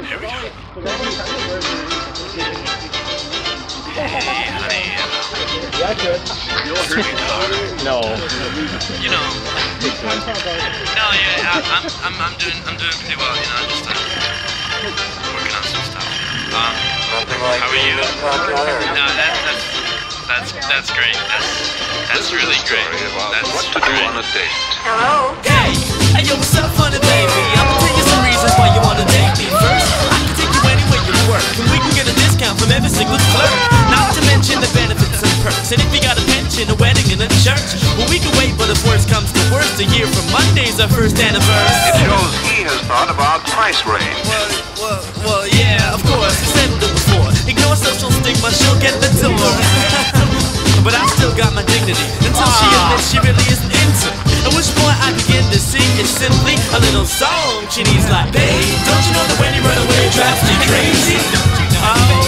Here we go. Hey, honey. Yeah, good. You'll hurt your car. No. You know. No, yeah, I'm doing pretty well. You know, I'm just working on some stuff. How are you? No, that's great. That's really great. That's what to do on a date. Hello? Hey, yo, what's up, funny baby? I'ma tell you some reasons why you wanna date me. First, I can take you anywhere you work, and we can get a discount from every single clerk. Not to mention the benefits and perks. And if you got a pension, a wedding, and a church, well, we can wait, but if worse comes to worst, a year from Monday's our first anniversary. It shows he has thought about price range. Well, yeah, of course, I settled it before. Ignore social stigma, she'll get the door. But I still got my dignity until she admits she really isn't into it. At which point I begin to sing is simply a little song. She needs like, babe, don't you know that when you run away it drives me crazy? Oh,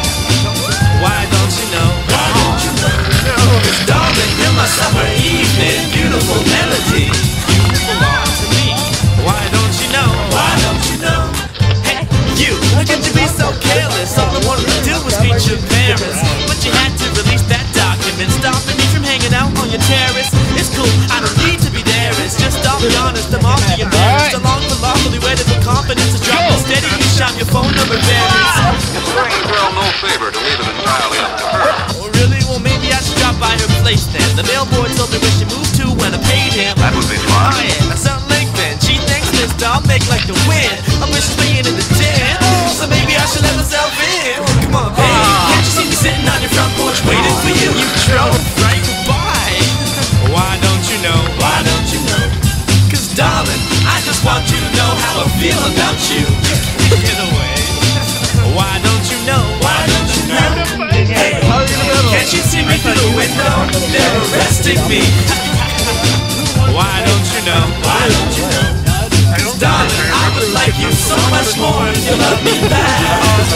why don't you know? Why don't you know? 'Cause darling, you're my summer evening, beautiful melody. You belong to me. Why don't you know? Why don't you know? Hey, you, how could you be so careless? All I wanted to do was meet your parents, but you had to release that document, stopping me from hanging out on your terrace. It's cool, I don't need to be there. It's just, I'll be honest, I'm awfully embarrassed. Along for lawfully wedded with confidence to drop me steady. You shot your phone number varies. It's doing a girl no favor to leave it entirely up to her. Oh really? Well maybe I should drop by her place then. The mailboy told me where she moved to when I paid him. That would be Oh fun. yeah, something like that. She thinks this I'll make like the win. I wish she's paying in the 10, so maybe I should let myself in. Come on, baby, can't you see me sitting on your front porch waiting for you? You drove right goodbye. Why don't you know? Why don't you know? 'Cause darling, I just want you to know how I feel about you. Get away. Why don't you know? Why don't you know? Hey, can't you see me through the window? They're arresting me. Why don't you know? Why don't you know? 'Cause darling, I would like you so much more if you love me back.